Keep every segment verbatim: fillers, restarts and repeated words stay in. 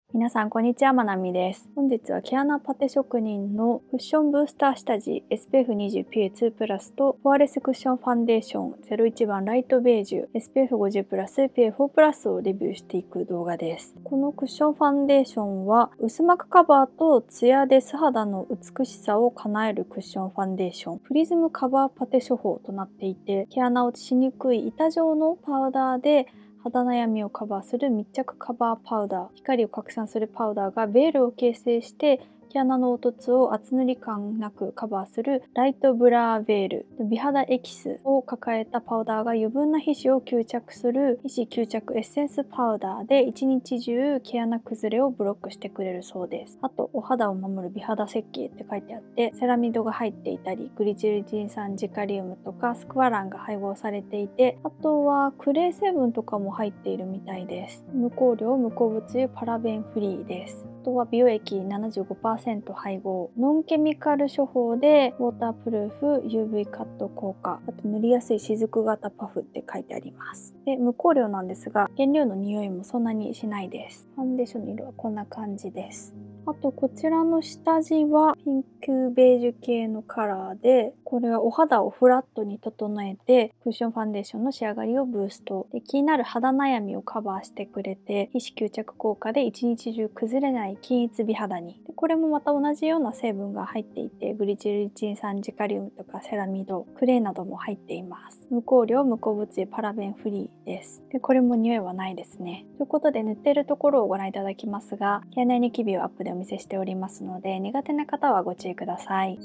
皆さんこんにちは、まなみです。本日は毛穴パテ職人のクッションブースター下地 エスピーエフにじゅうピューエーツー プラスとポアレスクッションファンデーションゼロいちばんライトベージュ エスピーエフごじゅう プラス ピーエーフォー プラスをレビューしていく動画です。このクッションファンデーションは薄膜カバーとツヤで素肌の美しさを叶えるクッションファンデーションプリズムカバーパテ処方となっていて、毛穴落ちしにくい板状のパウダーで肌悩みをカバーする密着カバーパウダー、光を拡散するパウダーがベールを形成して毛穴の凹凸を厚塗り感なくカバーするライトブラーベール、美肌エキスを抱えたパウダーが余分な皮脂を吸着する皮脂吸着エッセンスパウダーで一日中毛穴崩れをブロックしてくれるそうです。あとお肌を守る美肌設計って書いてあって、セラミドが入っていたりグリチルジン酸ジカリウムとかスクワランが配合されていて、あとはクレイ成分とかも入っているみたいです。無香料無鉱物油パラベンフリーです。あとは美容液 ななじゅうごパーセント 配合、ノンケミカル処方でウォータープルーフ ユーブイ カット効果、あと塗りやすい雫型パフって書いてあります。で無香料なんですが原料の匂いもそんなにしないです。ファンデーションの色はこんな感じです。あとこちらの下地はピンクベージュ系のカラーで、これはお肌をフラットに整えてクッションファンデーションの仕上がりをブーストで、気になる肌悩みをカバーしてくれて、皮脂吸着効果で一日中崩れない均一美肌に。でこれもまた同じような成分が入っていて、グリチルチン酸ジカリウムとかセラミド、クレイなども入っています。無香料無鉱物油パラベンフリーです。でこれも匂いはないですね。ということで塗っているところをご覧いただきますが、毛穴ニキビをアップでお見せしておりますので、苦手な方はご注意ください。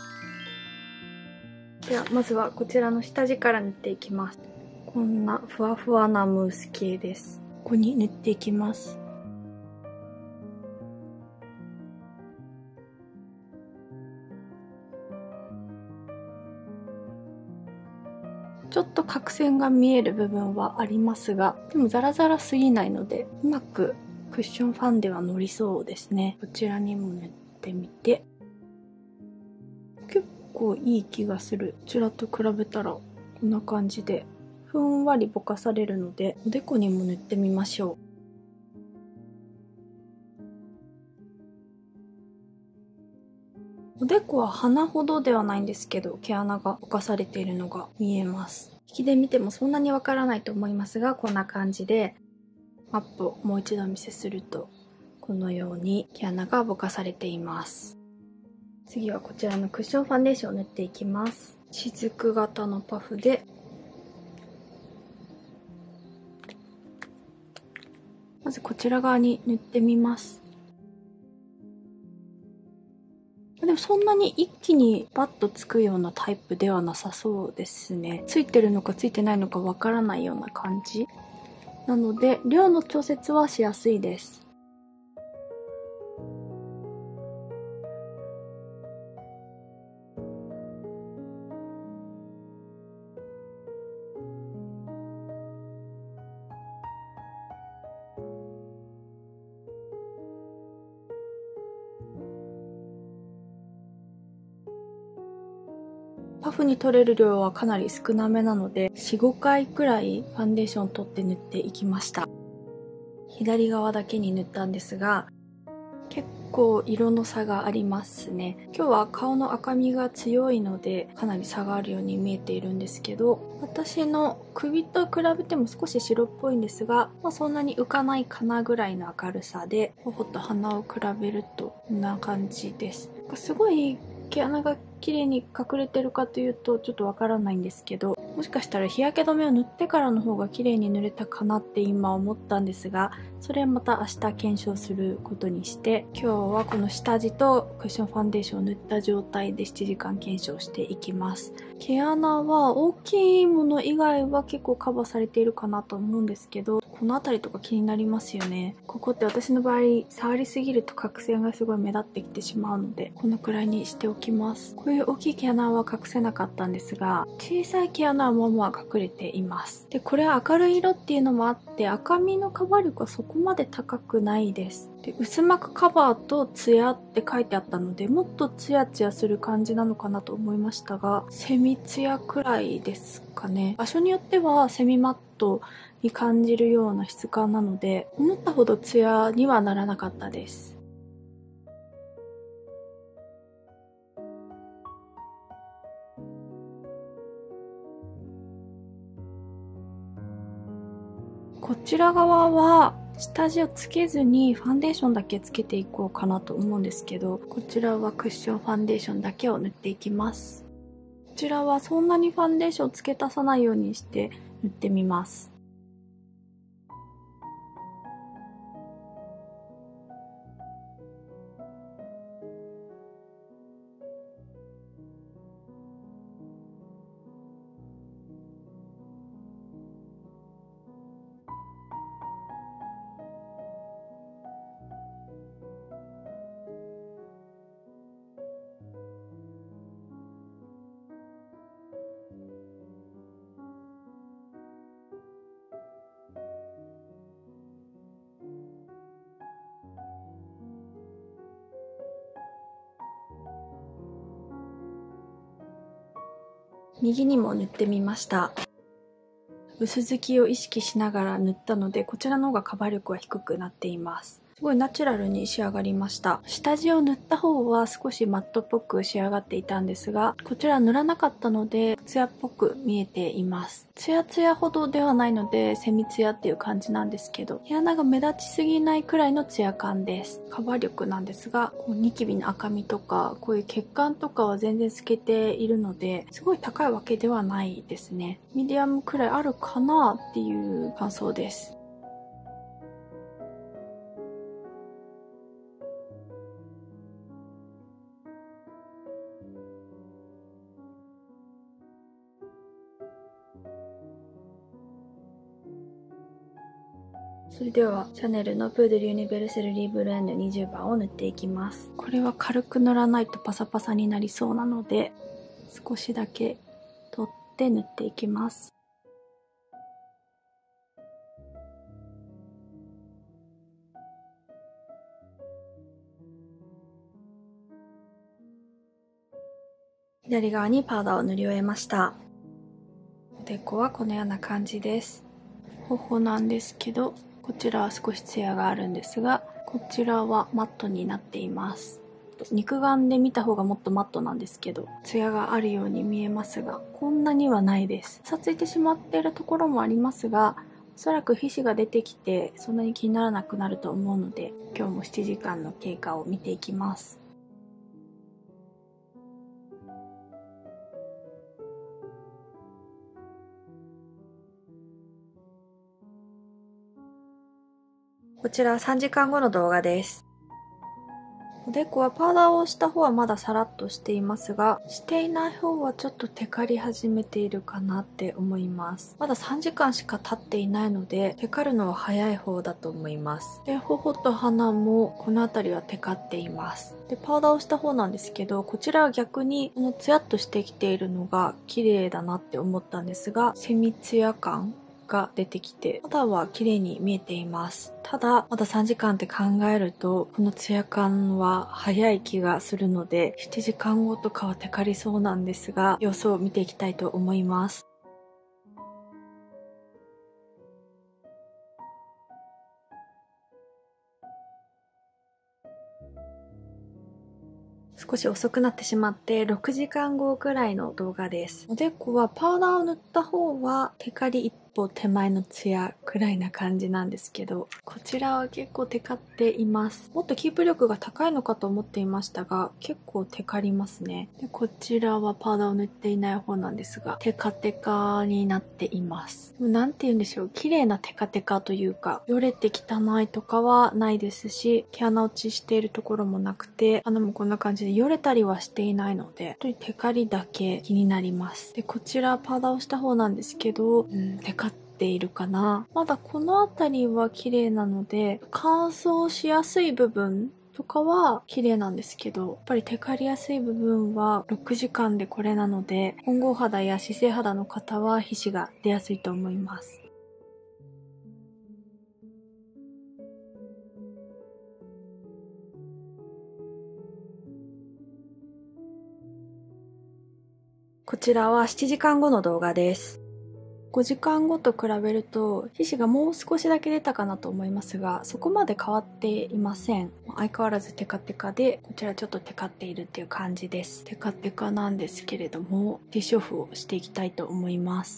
ではまずはこちらの下地から塗っていきます。こんなふわふわなムース系です。ここに塗っていきます。ちょっと角栓が見える部分はありますが、でもザラザラすぎないのでうまくクッションファンデは乗りそうですね。こちらにも塗ってみて、結構いい気がする。こちらと比べたらこんな感じでふんわりぼかされるので、おでこにも塗ってみましょう。おでこは鼻ほどではないんですけど、毛穴がぼかされているのが見えます。引きで見てもそんなにわからないと思いますが、こんな感じでアップをもう一度お見せすると、このように毛穴がぼかされています。次はこちらのクッションファンデーションを塗っていきます。雫型のパフでまずこちら側に塗ってみます。でもそんなに一気にバッとつくようなタイプではなさそうですね。ついてるのかついてないのかわからないような感じなので、量の調節はしやすいです。パフに取れる量はかなり少なめなので、よん、ごかいくらいファンデーションを取って塗っていきました。左側だけに塗ったんですが、結構色の差がありますね。今日は顔の赤みが強いのでかなり差があるように見えているんですけど、私の首と比べても少し白っぽいんですが、まあ、そんなに浮かないかなぐらいの明るさで、頬と鼻を比べるとこんな感じです。すごい毛穴が綺麗に隠れてるかというとちょっとわからないんですけど、もしかしたら日焼け止めを塗ってからの方が綺麗に塗れたかなって今思ったんですが、それはまた明日検証することにして、今日はこの下地とクッションファンデーションを塗った状態でしちじかん検証していきます。毛穴は大きいもの以外は結構カバーされているかなと思うんですけど、この辺りとか気になりますよね。ここって私の場合触りすぎると角栓がすごい目立ってきてしまうので、このくらいにしておきます。こういう大きい毛穴は隠せなかったんですが、小さい毛穴はまあまあ隠れています。でこれは明るい色っていうのもあって、赤みのカバー力はそこまで高くないです。 で薄膜カバーとツヤって書いてあったので、もっとツヤツヤする感じなのかなと思いましたが、セミツヤくらいですかね。場所によってはセミマットに感じるような質感なので、思ったほどツヤにはならなかったです。こちら側は下地をつけずにファンデーションだけつけていこうかなと思うんですけど、こちらはクッションファンデーションだけを塗っていきます。こちらはそんなにファンデーションをつけ足さないようにして塗ってみます。右にも塗ってみました。薄付きを意識しながら塗ったので、こちらの方がカバー力は低くなっています。すごいナチュラルに仕上がりました。下地を塗った方は少しマットっぽく仕上がっていたんですが、こちら塗らなかったのでツヤっぽく見えています。ツヤツヤほどではないのでセミツヤっていう感じなんですけど、毛穴が目立ちすぎないくらいのツヤ感です。カバー力なんですが、こうニキビの赤みとかこういう血管とかは全然透けているので、すごい高いわけではないですね。ミディアムくらいあるかなっていう感想です。それではシャネルのプードルユニベルセルリーブルエンヌにじゅうばんを塗っていきます。これは軽く塗らないとパサパサになりそうなので、少しだけ取って塗っていきます。左側にパウダーを塗り終えました。おでこはこのような感じです。頬なんですけど、こちらは少しツヤがあるんですが、こちらはマットになっています。肉眼で見た方がもっとマットなんですけど、ツヤがあるように見えますが、こんなにはないです。さついてしまっているところもありますが、おそらく皮脂が出てきてそんなに気にならなくなると思うので、今日もしちじかんの経過を見ていきます。こちらさんじかんごの動画です。おでこはパウダーをした方はまだサラッとしていますが、していない方はちょっとテカり始めているかなって思います。まださんじかんしか経っていないので、テカるのは早い方だと思います。で、頬と鼻もこの辺りはテカっています。で、パウダーをした方なんですけど、こちらは逆にこのツヤっとしてきているのが綺麗だなって思ったんですが、セミツヤ感が出てきて、肌は綺麗に見えています。ただ、まださんじかんって考えると、このツヤ感は早い気がするので、ななじかんごとかはテカりそうなんですが、様子を見ていきたいと思います。少し遅くなってしまってろくじかんごくらいの動画です。おでこはパウダーを塗った方はテカリ一歩手前のツヤくらいな感じなんですけど、こちらは結構テカっています。もっとキープ力が高いのかと思っていましたが、結構テカりますね。でこちらはパウダーを塗っていない方なんですが、テカテカになっています。なんて言うんでしょう、綺麗なテカテカというか、よれて汚いとかはないですし、毛穴落ちしているところもなくて、穴もこんな感じでよれたりはしていないので、本当にテカリだけ気になります。で、こちらパウダーをした方なんですけど、うん、テカっているかな。まだこの辺りは綺麗なので、乾燥しやすい部分とかは綺麗なんですけど、やっぱりテカりやすい部分はろくじかんでこれなので、混合肌や脂性肌の方は皮脂が出やすいと思います。 こちらはしちじかんごの動画です。ごじかんごと比べると皮脂がもう少しだけ出たかなと思いますが、そこまで変わっていません。相変わらずテカテカで、こちらちょっとテカっているっていう感じです。テカテカなんですけれども、ティッシュオフをしていきたいと思います。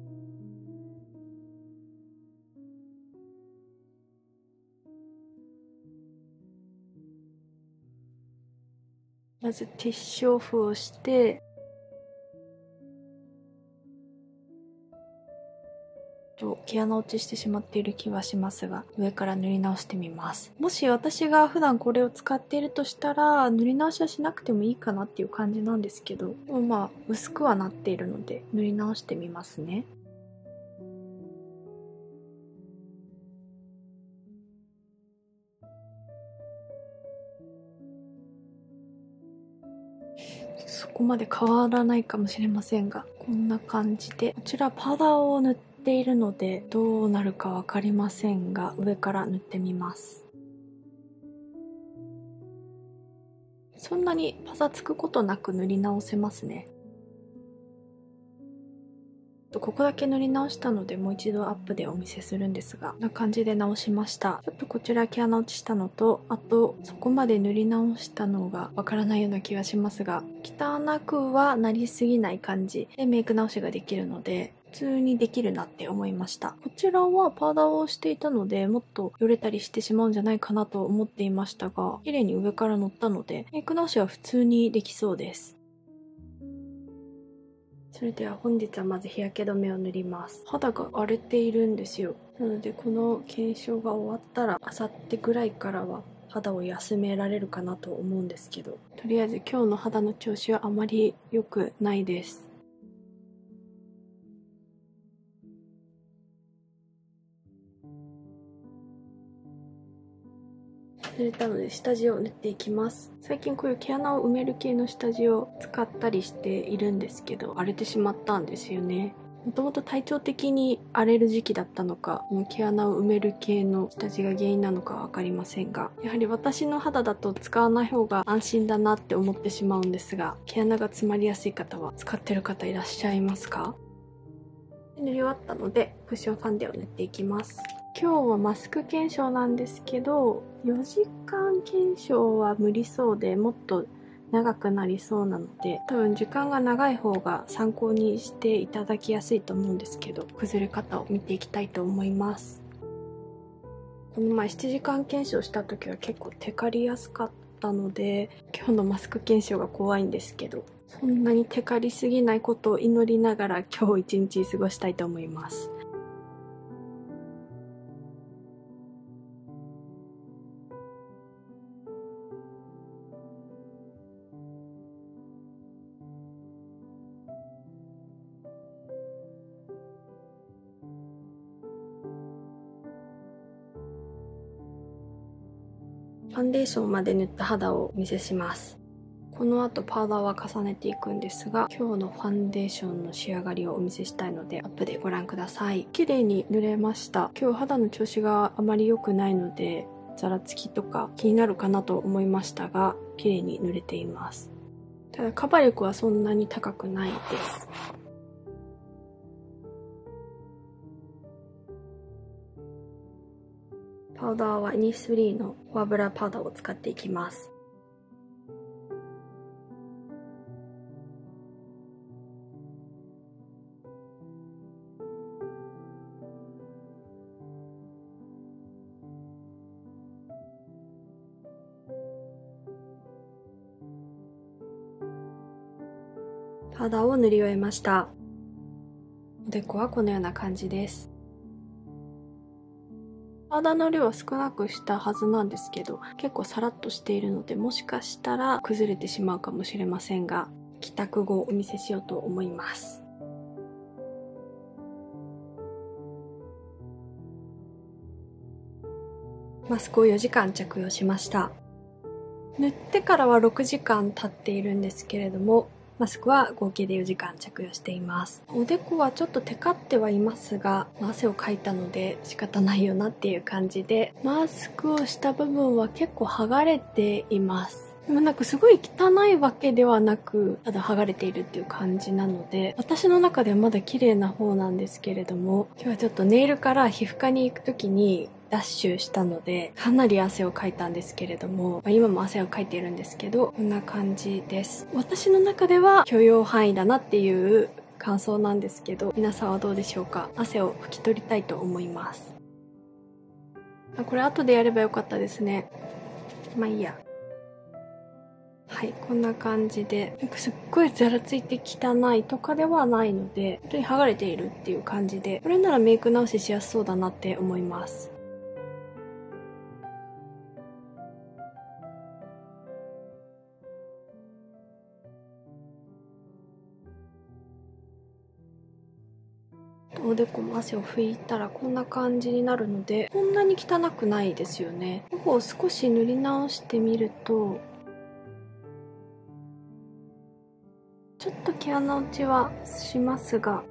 まずティッシュオフをして、毛穴落ちしてしまっている気はしますが、上から塗り直してみます。もし私が普段これを使っているとしたら、塗り直しはしなくてもいいかなっていう感じなんですけど、でもまあ薄くはなっているので塗り直してみますね。そこまで変わらないかもしれませんが、こんな感じで、こちらパウダーを塗っているのでどうなるかわかりませんが、上から塗ってみます。そんなにパサつくことなく塗り直せますね。ここだけ塗り直したのでもう一度アップでお見せするんですが、こんな感じで直しました。ちょっとこちら毛穴落ちしたのと、あとそこまで塗り直したのがわからないような気がしますが、汚くはなりすぎない感じでメイク直しができるので、普通にできるなって思いました。こちらはパウダーをしていたのでもっとよれたりしてしまうんじゃないかなと思っていましたが、綺麗に上から乗ったのでメイク直しは普通にできそうです。それでは本日はまず日焼け止めを塗ります。肌が荒れているんですよ。なのでこの検証が終わったら、あさってぐらいからは肌を休められるかなと思うんですけど、とりあえず今日の肌の調子はあまり良くないです。塗れたので下地を塗っていきます。最近こういう毛穴を埋める系の下地を使ったりしているんですけど、荒れてしまったんですよね。もともと体調的に荒れる時期だったのか、毛穴を埋める系の下地が原因なのかわかりませんが、やはり私の肌だと使わない方が安心だなって思ってしまうんですが、毛穴が詰まりやすい方は使ってる方いらっしゃいますか？塗り終わったのでクッションファンデを塗っていきます。今日はマスク検証なんですけど、よじかん検証は無理そうで、もっと長くなりそうなので、多分時間が長い方が参考にしていただきやすいと思うんですけど、崩れ方を見ていきたいと思います。この前しちじかん検証した時は結構テカりやすかったので、今日のマスク検証が怖いんですけど、そんなにテカりすぎないことを祈りながら今日一日過ごしたいと思います。ファンデーションまで塗った肌をお見せします。この後パウダーは重ねていくんですが、今日のファンデーションの仕上がりをお見せしたいのでアップでご覧ください。綺麗に塗れました。今日肌の調子があまり良くないのでざらつきとか気になるかなと思いましたが、綺麗に塗れています。ただカバー力はそんなに高くないです。パウダーはイニスリーのフォアブラパウダーを使っていきます。パウダーを塗り終えました。おでこはこのような感じです。パウダーの量は少なくしたはずなんですけど、結構サラッとしているので、もしかしたら崩れてしまうかもしれませんが、帰宅後お見せしようと思います。マスクをよじかん着用しました。塗ってからはろくじかん経っているんですけれども、マスクは合計でよじかん着用しています。おでこはちょっとテカってはいますが、汗をかいたので仕方ないよなっていう感じで、マスクをした部分は結構剥がれています。 でもなんかすごい汚いわけではなく、ただ剥がれているっていう感じなので、私の中ではまだ綺麗な方なんですけれども、今日はちょっとネイルから皮膚科に行くときにダッシュしたので、かなり汗をかいたんですけれども、まあ、今も汗をかいているんですけど、こんな感じです。私の中では許容範囲だなっていう感想なんですけど、皆さんはどうでしょうか？汗を拭き取りたいと思います。これ後でやればよかったですね。まあいいや。はい、こんな感じで、なんかすっごいザラついて汚いとかではないので、本当に剥がれているっていう感じで、これならメイク直ししやすそうだなって思います。おでこも汗を拭いたらこんな感じになるので、こんなに汚くないですよね。頬を少し塗り直してみると、ちょっと毛穴落ちはしますが、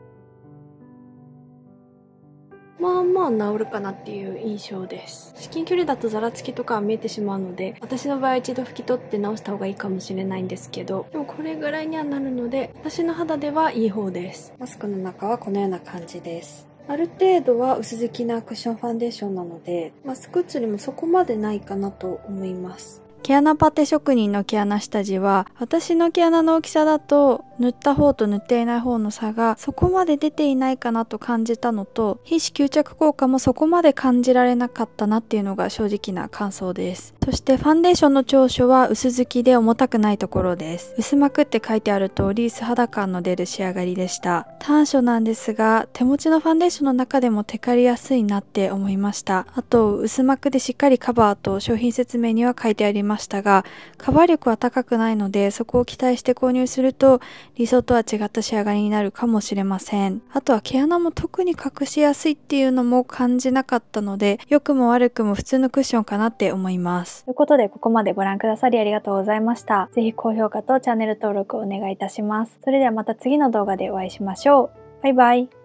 まあまあ治るかなっていう印象です。至近距離だとザラつきとかは見えてしまうので、私の場合は一度拭き取って直した方がいいかもしれないんですけど、でもこれぐらいにはなるので、私の肌ではいい方です。マスクの中はこのような感じです。ある程度は薄付きなクッションファンデーションなので、マスク写りもそこまでないかなと思います。毛穴パテ職人の毛穴下地は、私の毛穴の大きさだと塗った方と塗っていない方の差がそこまで出ていないかなと感じたのと、皮脂吸着効果もそこまで感じられなかったなっていうのが正直な感想です。そしてファンデーションの長所は薄付きで重たくないところです。薄膜って書いてある通り素肌感の出る仕上がりでした。短所なんですが、手持ちのファンデーションの中でもテカりやすいなって思いました。あと薄膜でしっかりカバーと商品説明には書いてありましたが、カバー力は高くないので、そこを期待して購入すると理想とは違った仕上がりになるかもしれません。あとは毛穴も特に隠しやすいっていうのも感じなかったので、良くも悪くも普通のクッションかなって思います。ということで、ここまでご覧くださりありがとうございました。ぜひ高評価とチャンネル登録をお願いいたします。それではまた次の動画でお会いしましょう。バイバイ。